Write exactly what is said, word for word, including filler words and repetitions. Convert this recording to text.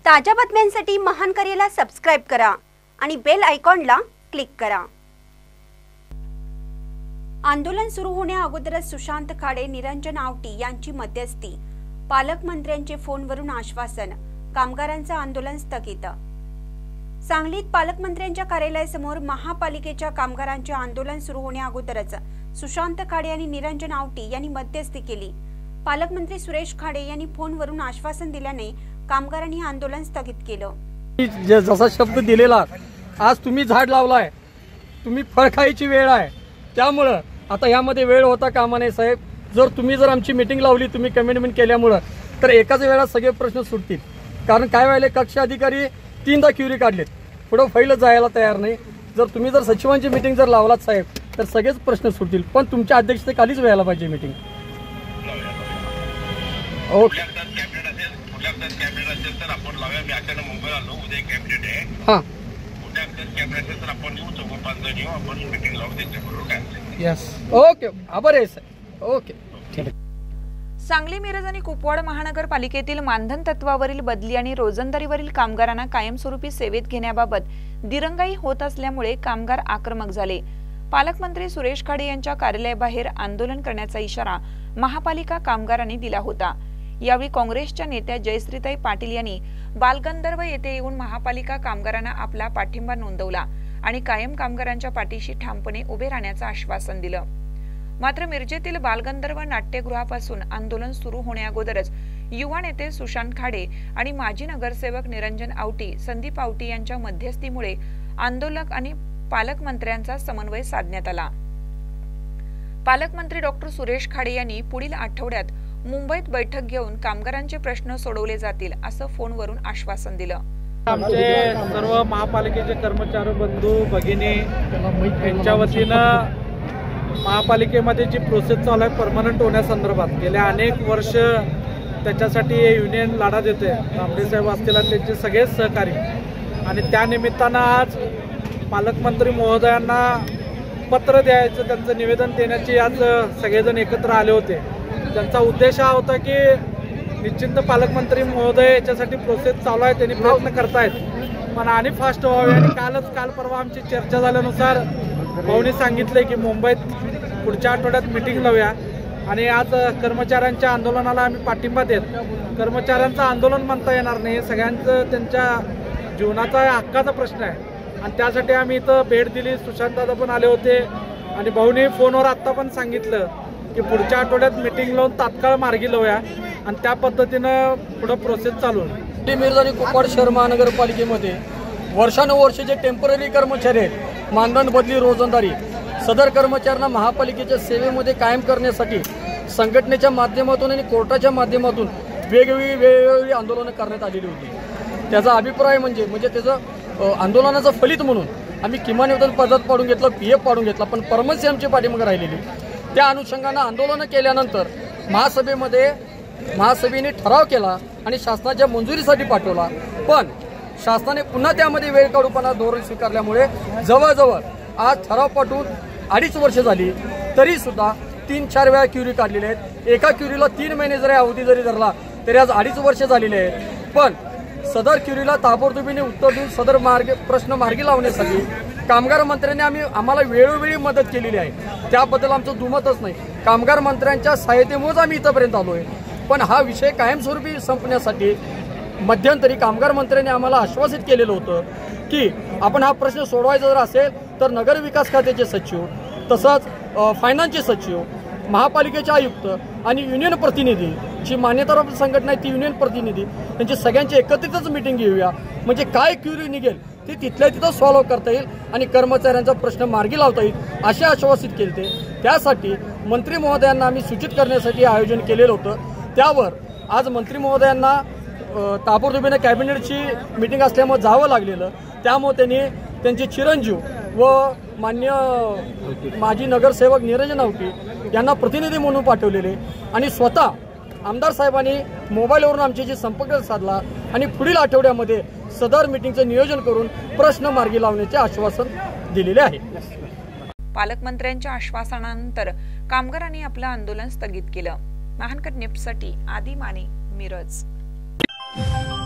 ताज्या बातम्यांसाठी महान करेला सबस्क्राइब करा आणि बेल आयकॉनला क्लिक करा। आंदोलन सुरू होण्या अगोदरच सुशांत खाडे, निरंजन आवटी यांची मध्यस्थी, पालकमंत्र्यांचे फोनवरून आश्वासन, कामगारांचं आंदोलन स्थगित। सांगलीत पालकमंत्र्यांच्या कार्यालयासमोर महापालिकेच्या कामगारांचे आंदोलन सुरू होण्या अगोदरच सुशांत खाडे आणि निरंजन आवटी यांनी मध्यस्थी केली। पालकमंत्री सुरेश खाडे यांनी फोनवरून आश्वासन दिल्याने कामगारांनी आंदोलन स्थगित केलं। जसा शब्द दिलेला आज तुम्ही झाड लावलाय, तुम्ही फळ खायची वेळ आहे, त्यामुळे आता यामध्ये वेळ होता कामा नये साहेब। जर तुम्ही जर आमची मीटिंग लावली, तुम्ही कमिटमेंट केल्यामुळे, तर एकाच वेळा सगळे प्रश्न सुटतील। कारण काय व्हायले, कक्ष अधिकारी तीनदा क्युरी काढलेत, पुढे फाईल जायला तयार नाही। जर तुम्ही जर सचिवांची मीटिंग जर लावलात साहेब, तर सगळेच प्रश्न सुटतील, पण तुमच्या अध्यक्षतेखालीच व्हायला पाहिजे मीटिंग। ओके हां यस ओके आभार आहे सर। ओके सांगली, मिरज आणि कुपवाड महानगरपालिकेतील मानधन तत्वावरील बदली आणि रोजंदारीवरील कामगारांना कायमस्वरूपी सेवेत घेण्याबाबत दिरंगाई होत असल्यामुळे कामगार आक्रमक झाले। पालकमंत्री सुरेश खाडे यांच्या कार्यालयाबाहेर आंदोलन करण्याचा इशारा महापालिका कामगारांनी दिला होता। यावेळी काँग्रेसच्या नेत्या जयश्रीताई पाटील यांनी बालगंधर्व येथे येऊन महापालिका कामगारांना आपला पाठिंबा नोंदवला आणि कायम कामगारांच्या पाठीशी ठामपणे उभे राहण्याचं आश्वासन दिलं। मात्र मिरजेतील बालगंधर्व नाट्यगृहापासून आंदोलन सुरू होण्याअगोदरच युवा नेते सुशांत खाडे आणि माजी नगरसेवक निरंजन आवटी, संदीप आवटी यांच्या मध्यस्थीमुळे आंदोलक आणि पालकमंत्र्यांचा समन्वय साधण्यात आला। पालकमंत्री डॉक्टर सुरेश खाडे यांनी पुढील आठवड्यात मुंबईत बैठक घेऊन कामगारांचे प्रश्न सोडवले जातील असं फोनवरून आश्वासन दिलं। आमचे सर्व महापालिकेचे कर्मचारी बंधू भगिनी यांच्या वतीनं महापालिकेमध्ये जी प्रोसेस चालू आहे परमनंट होण्यासंदर्भात गेल्या अनेक वर्ष त्याच्यासाठी युनियन लढा देते। तांबडे साहेब असतील आणि त्यांचे सगळे सहकारी, आणि त्या निमित्तानं आज पालकमंत्री महोदयांना पत्र द्यायचं, त्यांचं निवेदन देण्याची आज सगळेजण एकत्र आले होते। त्यांचा उद्देश हा होता की निश्चित पालकमंत्री महोदय याच्यासाठी प्रोसेस चालू आहे, त्यांनी प्रयत्न करतायत, पण आणि फास्ट व्हावे। आणि कालच काल परवा आमची चर्चा झाल्यानुसार भाऊनी सांगितले की मुंबईत पुढच्या आठवड्यात मीटिंग लावूया, आणि आज कर्मचाऱ्यांच्या आंदोलनाला आम्ही पाठिंबा देत, कर्मचाऱ्यांचं आंदोलन म्हणता येणार नाही, सगळ्यांचं त्यांच्या जीवनाचा हक्काचा प्रश्न आहे, आणि त्यासाठी आम्ही इथं भेट दिली। सुशांतदादा पण आले होते, आणि भाऊनी फोनवर आत्ता पण सांगितलं की पुढच्या आठवड्यात मीटिंग लावून तात्काळ मार्गी लावूया, आणि त्या पद्धतीनं पुढे प्रोसेस चालू आहे। मिरज आणि कुपवाड शहर महानगरपालिकेमध्ये वर्षानुवर्षे जे टेम्पररी कर्मचारी आहेत, मानधन बदली रोजंदारी, सदर कर्मचाऱ्यांना महापालिकेच्या सेवेमध्ये कायम करण्यासाठी संघटनेच्या माध्यमातून आणि कोर्टाच्या माध्यमातून वेगवेगळी वेगवेगळी आंदोलनं करण्यात आलेली होती। त्याचा अभिप्राय म्हणजे म्हणजे त्याचं आंदोलनाचं फलित म्हणून आम्ही किमान वेतन पद्धत पाडून घेतलं, पी एफ पाडून घेतला, पण परमनंट आमची पाठीमागे राहिलेली। त्या अनुषंगानं आंदोलनं केल्यानंतर महासभेमध्ये महासभेने ठराव केला आणि शासनाच्या मंजुरीसाठी पाठवला, पण शासनाने पुन्हा त्यामध्ये वेळ काढूपणा धोरण स्वीकारल्यामुळे जवळजवळ आज ठराव पाठवून अडीच वर्ष झाली, तरी सुद्धा तीन चार वेळा क्युरी काढलेले आहेत। एका क्युरीला तीन महिने जरी अवधी जरी धरला तरी आज अडीच वर्ष झालेले आहेत। पण सदर क्युरीला ताबडतोबीने उत्तर देऊन सदर मार्ग प्रश्न मार्गी लावण्यासाठी कामगार मंत्र्यांनी आम्ही आम्हाला वेळोवेळी मदत केलेली आहे, त्याबद्दल आमचं दुमतच नाही। कामगार मंत्र्यांच्या सहायतेमुळेच आम्ही इथंपर्यंत आलो आहे, पण हा विषय कायमस्वरूपी संपण्यासाठी मध्यंतरी कामगार मंत्र्यांनी आम्हाला आश्वासित केलेलं होतं की आपण हा प्रश्न सोडवायचा जर असेल तर नगर विकास खात्याचे सचिव, तसंच फायनान्सचे सचिव, महापालिकेचे आयुक्त आणि युनियन प्रतिनिधी, जी मान्यताप्राप्त संघटना आहे ती युनियन प्रतिनिधी, त्यांची सगळ्यांची एकत्रितच मीटिंग घेऊया, म्हणजे काय क्युरी निघेल ते तिथल्या तिथं सॉल्व्ह करता येईल आणि कर्मचाऱ्यांचा प्रश्न मार्गी लावता येईल असे आश्वासित केले ते। त्यासाठी मंत्री महोदयांना आम्ही सूचित करण्यासाठी आयोजन केलेलं होतं। त्यावर आज मंत्री महोदयांना ताबडतोबीने कॅबिनेटची मीटिंग असल्यामुळे जावं लागलेलं, त्यामुळे त्यांनी त्यांचे चिरंजीव व मान्य माजी नगरसेवक निरंजन आवटी यांना प्रतिनिधी म्हणून पाठवलेले, आणि स्वतः आमदार साहेबांनी मोबाईलवरून आमच्याशी संपर्क साधला आणि पुढील आठवड्यामध्ये सदर मीटिंगचं नियोजन करून प्रश्न मार्गी लावण्याचे आश्वासन दिलेले आहे। पालकमंत्र्यांच्या आश्वासनानंतर कामगारांनी आपलं आंदोलन स्थगित केलं। महानकर न्यूजसाठी आदी माने, मिरज।